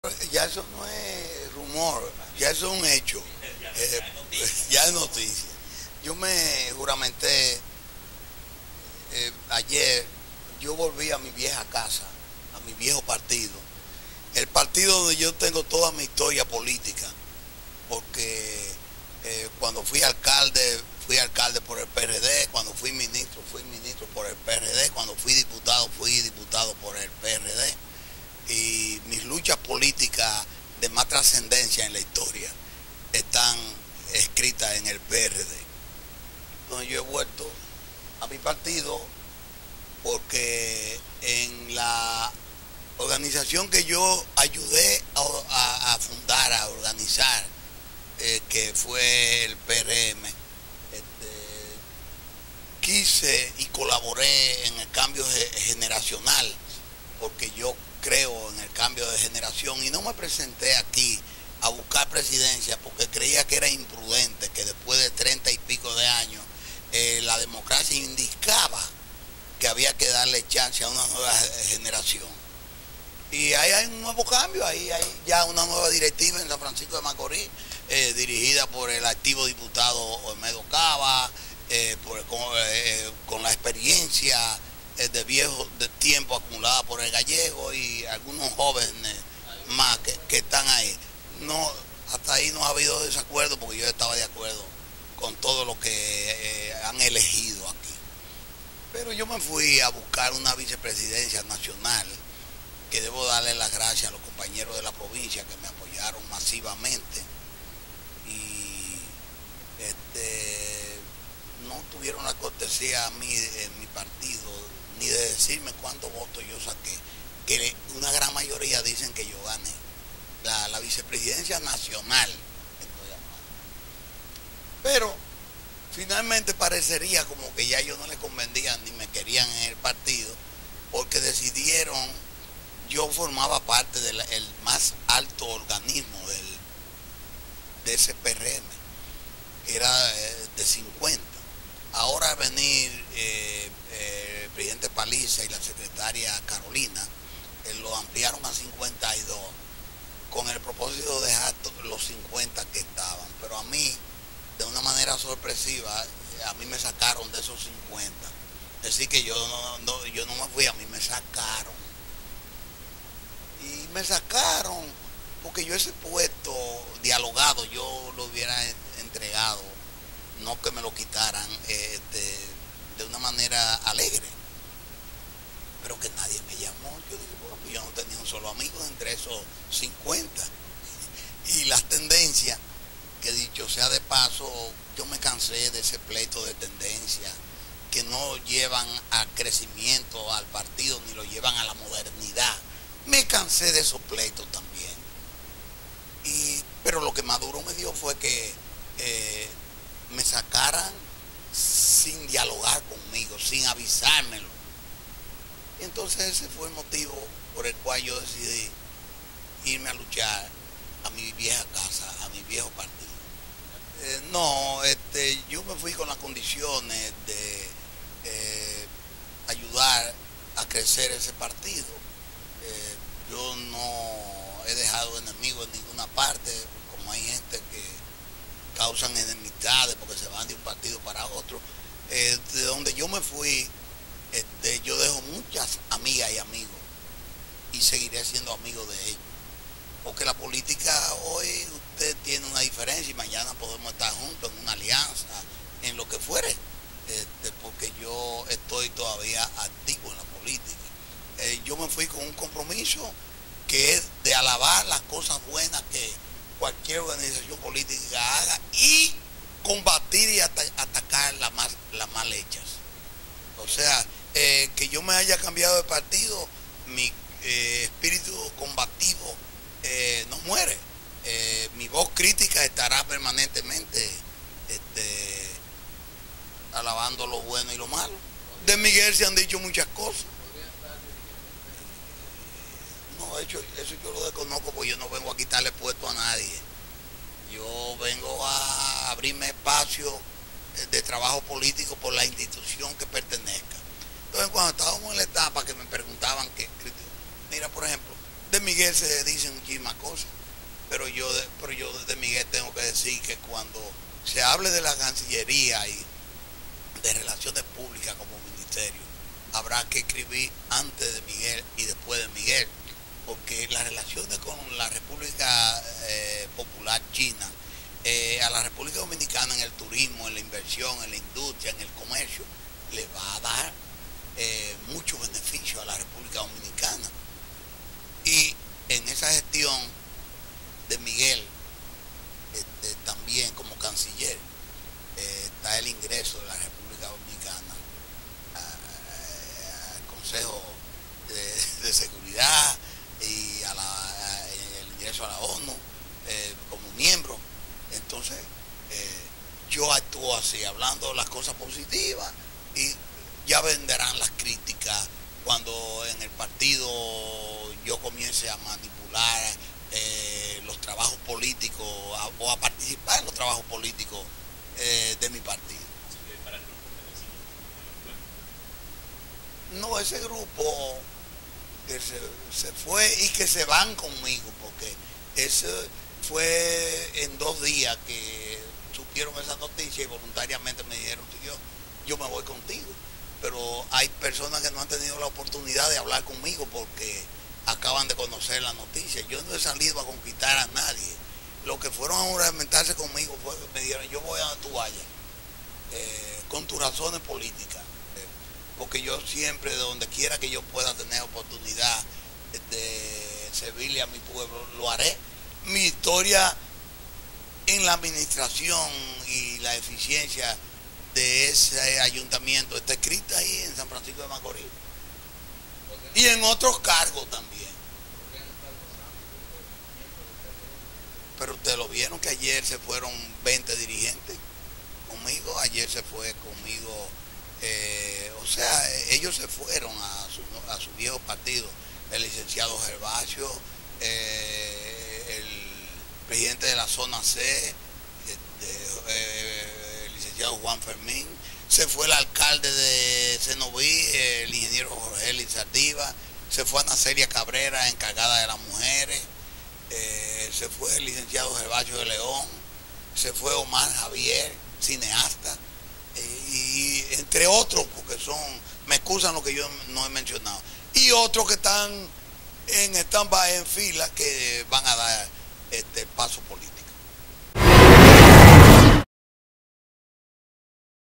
ya eso no es rumor, ya eso es un hecho, ya es noticia. Yo me juramenté ayer, yo volví a mi vieja casa, a mi viejo partido, el partido donde yo tengo toda mi historia política, porque cuando fui alcalde por el PRD, cuando fui ministro por el PRD, cuando fui diputado por el PRD, y mis luchas políticas de más trascendencia en la historia están escritas en el PRD. Entonces yo he vuelto a mi partido porque en la organización que yo ayudé a fundar, a organizar, que fue el PRM, quise y colaboré en el cambio generacional, porque yo creo en el cambio de generación y no me presenté aquí a buscar presidencia porque creía que era imprudente, que después de 30 y pico de años la democracia indicaba que había que darle chance a una nueva generación. Y ahí hay un nuevo cambio, ahí hay ya una nueva directiva en San Francisco de Macorís, dirigida por el activo diputado Olmedo Cava, con la experiencia de tiempo acumulada por el Gallego y algunos jóvenes más que están ahí. No, hasta ahí no ha habido desacuerdo porque yo estaba de acuerdo con todo lo que han elegido aquí. Pero yo me fui a buscar una vicepresidencia nacional, que debo darle las gracias a los compañeros de la provincia que me apoyaron masivamente y no tuvieron la cortesía a mí en mi partido ni de decirme cuántos votos yo saqué, que una gran mayoría dicen que yo gané la vicepresidencia nacional, pero finalmente parecería como que ya yo no les convenía ni me querían en el partido, porque decidieron, yo formaba parte del más alto organismo de ese PRM, que era de 50. Ahora venir el presidente Paliza y la secretaria Carolina, lo ampliaron a 52, con el propósito de dejar los 50 que estaban. Pero a mí, de una manera sorpresiva, a mí me sacaron de esos 50. Es decir, que yo no me fui, a mí me sacaron. Y me sacaron porque yo ese puesto dialogado yo lo hubiera entregado, no que me lo quitaran de una manera alegre, pero que nadie me llamó. Yo digo, bueno, yo no tenía un solo amigo entre esos 50. Y las tendencias, que dicho sea de paso, yo me cansé de ese pleito de tendencias que no llevan al crecimiento al partido ni lo llevan a la modernidad. Me cansé de esos pleitos también. Pero lo que Maduro me dio fue que me sacaran sin dialogar conmigo, sin avisármelo. Y entonces ese fue el motivo por el cual yo decidí irme a luchar a mi vieja casa, a mi viejo partido. Yo me fui con las condiciones de ayudar a crecer ese partido. Yo no he dejado enemigos en ninguna parte, como hay gente que causan enemistades porque se van de un partido para otro. De donde yo me fui, yo dejo muchas amigas y amigos y seguiré siendo amigo de ellos. Porque la política hoy usted tiene una diferencia y mañana podemos estar juntos en una alianza, en lo que fuere, porque yo estoy todavía activo en la política. Yo me fui con un compromiso que es de alabar las cosas buenas que cualquier organización política haga y combatir y atacar las mal hechas. O sea, que yo me haya cambiado de partido, mi espíritu combativo no muere. Mi voz crítica estará permanentemente alabando lo bueno y lo malo. De Miguel se han dicho muchas cosas. No, de hecho, eso yo lo desconozco porque yo no vengo a quitarle puesto a nadie. Yo vengo a abrirme espacio de trabajo político por la institución que pertenezca. Entonces, cuando estábamos en la etapa que me preguntaban mira, por ejemplo, de Miguel se dicen muchísimas cosas, pero yo de Miguel tengo que decir que cuando se hable de la Cancillería y de Relaciones Públicas como ministerio, habrá que escribir antes de Miguel y después de Miguel, porque las relaciones con la República Popular China, a la República Dominicana en el turismo, en la inversión, en la industria, en el comercio, le va a dar mucho beneficio a la República Dominicana. Y en esa gestión de Miguel, también como canciller, está el ingreso de la República Dominicana al Consejo de Seguridad y el ingreso a la ONU como miembro. Entonces, yo actúo así, hablando las cosas positivas, y ya vendrán las críticas cuando en el partido yo comience a manipular los trabajos políticos o a participar en los trabajos políticos de mi partido. No, ese grupo que se fue y que se van conmigo, porque ese fue en 2 días que supieron esa noticia y voluntariamente me dijeron, yo me voy contigo. Pero hay personas que no han tenido la oportunidad de hablar conmigo porque acaban de conocer la noticia. Yo no he salido a conquistar a nadie. Los que fueron a juramentarse conmigo me dijeron, yo voy a donde tú vayas, con tus razones políticas, porque yo siempre, de donde quiera que yo pueda tener oportunidad de servirle a mi pueblo, lo haré. Mi historia en la administración y la eficiencia de ese ayuntamiento está escrita ahí en San Francisco de Macorís y en otros cargos también. Pero ustedes lo vieron que ayer se fueron 20 dirigentes conmigo, ayer se fue conmigo, o sea, ellos se fueron a su viejo partido, el licenciado Gervasio, el presidente de la zona C, el licenciado Juan Fermín, se fue el alcalde de Cenoví, el ingeniero Jorge Lizardiva, se fue Ana Celia Cabrera, encargada de las mujeres, se fue el licenciado Gervasio de León, se fue Omar Javier, cineasta, y entre otros, porque me excusan lo que yo no he mencionado, y otros que están en stand-by, en fila, que van a dar el paso político.